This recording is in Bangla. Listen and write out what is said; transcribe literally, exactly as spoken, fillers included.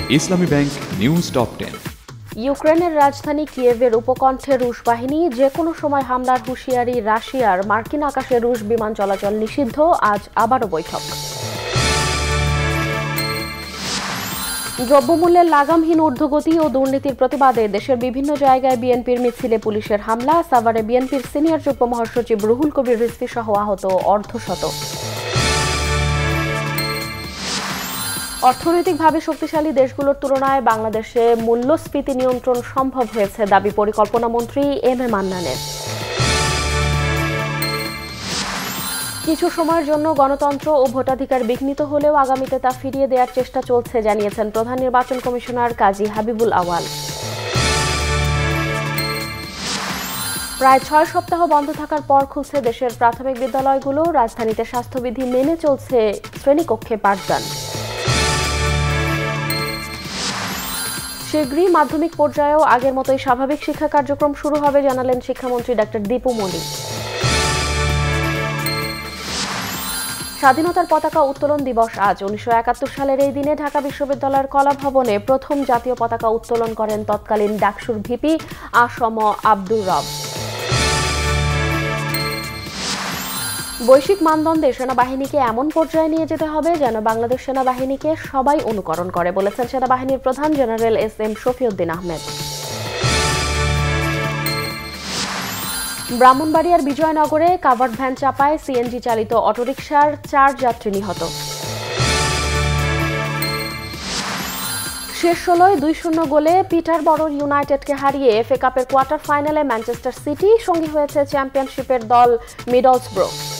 ইসলামী ব্যাংক নিউজ টপ টেন। ইউক্রেনের রাজধানী কিয়েভের উপকণ্ঠে রুশ বাহিনী যে কোনো সময় হামলার হুঁশিয়ারি রাশিয়ার, মার্কিন আকাশে রুশ বিমান চলাচল নিষিদ্ধ, আজ আবারও বৈঠক। দ্রব্যমূল্যের লাগামহীন ঊর্ধ্বগতি ও দুর্নীতির প্রতিবাদে দেশের বিভিন্ন জায়গায় বিএনপির মিছিলে পুলিশের হামলা। সাভারে বিএনপির সিনিয়র যুগ্ম মহাসচিব রুহুল কবির রিজভী সহ আহত অর্ধশত। অর্থনৈতিকভাবে শক্তিশালী দেশগুলোর তুলনায় বাংলাদেশে মূল্যস্ফীতি নিয়ন্ত্রণ সম্ভব হয়েছে দাবি পরিকল্পনা মন্ত্রী এম এ মান্নানের। কিছু সময়ের জন্য গণতন্ত্র ও ভোটাধিকার বিঘ্নিত হলেও আগামীতে তা ফিরিয়ে দেওয়ার চেষ্টা চলছে জানিয়েছেন প্রধান নির্বাচন কমিশনার কাজী হাবিবুল আওয়াল। প্রায় ছয় সপ্তাহ বন্ধ থাকার পর খুলছে দেশের প্রাথমিক বিদ্যালয়গুলো। রাজধানীতে স্বাস্থ্যবিধি মেনে চলছে শ্রেণীকক্ষে পাঠদান। শীঘ্রই মাধ্যমিক পর্যায়েও আগের মতোই স্বাভাবিক শিক্ষা কার্যক্রম শুরু হবে জানালেন শিক্ষামন্ত্রী ডাক্তার দীপু মনি। স্বাধীনতার পতাকা উত্তোলন দিবস আজ। উনিশশো একাত্তর সালের এই দিনে ঢাকা বিশ্ববিদ্যালয়ের কলা ভবনে প্রথম জাতীয় পতাকা উত্তোলন করেন তৎকালীন ডাকসুর ভিপি আসম আব্দুর রব। বৈশ্বিক মানদণ্ডে সেনাবাহিনীকে এমন পর্যায়ে নিয়ে যেতে হবে যেন বাংলাদেশ সেনাবাহিনীকে সবাই অনুকরণ করে বলেছেন সেনাবাহিনীর প্রধান general S M Shafiuddin Ahmed. ব্রাহ্মণবাড়িয়ার বিজয়নগরে কাভার্ড ভ্যান চাপায় সিএনজি চালিত অটোরিকশার চার যাত্রী নিহত। শেষ ষোলোয় দুই শূন্য গোলে পিটারবরো ইউনাইটেডকে হারিয়ে এফএ কাপের কোয়ার্টার ফাইনালে ম্যানচেস্টার সিটি, সঙ্গী হয়েছে চ্যাম্পিয়নশিপের দল মিডলসব্রো।